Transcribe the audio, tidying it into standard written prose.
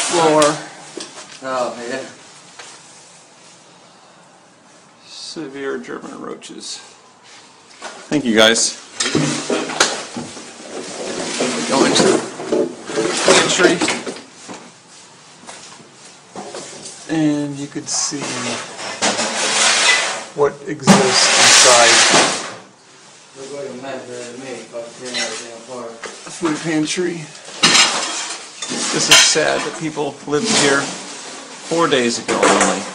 floor. Oh, yeah. Severe German roaches. Thank you, guys. We go into the pantry, and you could see what exists inside Look like a mess to me if I tear everything apart. the food pantry. This is sad that people lived here 4 days ago only.